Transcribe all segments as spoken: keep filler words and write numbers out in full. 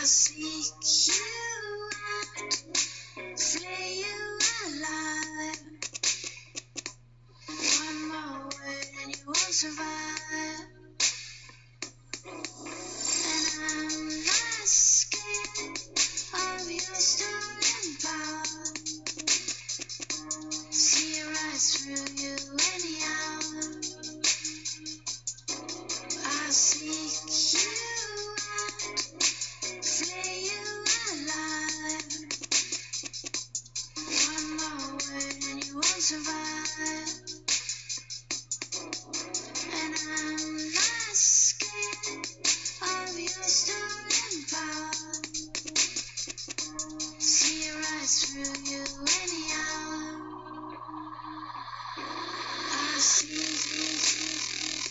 seek you out, slay you alive. One more word and you won't survive. And I'm not scared of your stolen power. See it rise through you anyhow. I seek you out, slay you alive. One more word and you won't survive. And I'm not scared of your stolen power. See it rise through you anyhow. I see you.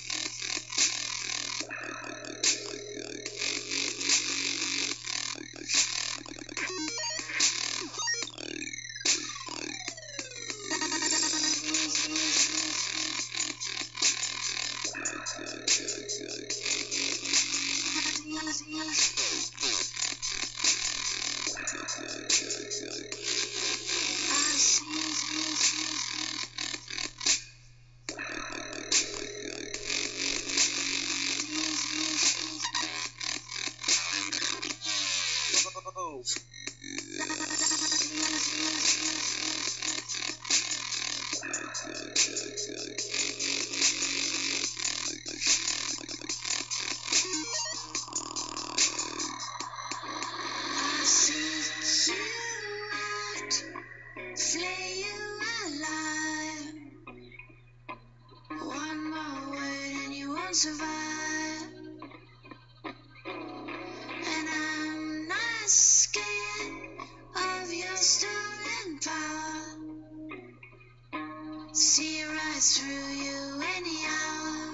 Slay you alive. One more word and you won't survive. And I'm not scared of your stolen power. See it rise through you anyhow.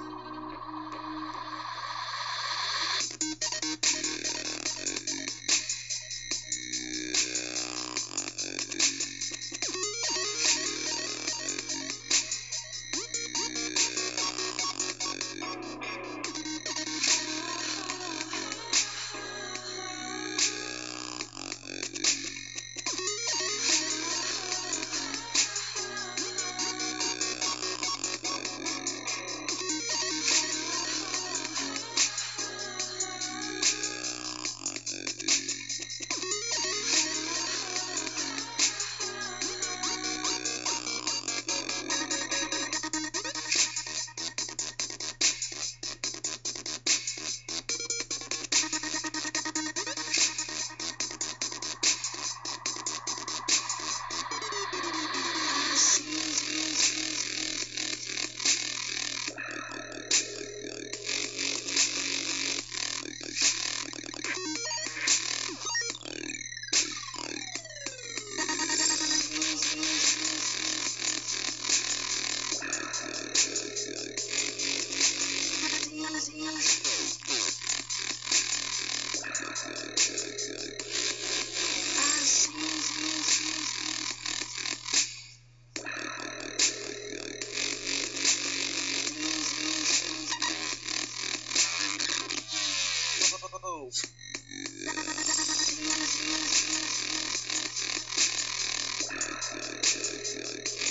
Oh.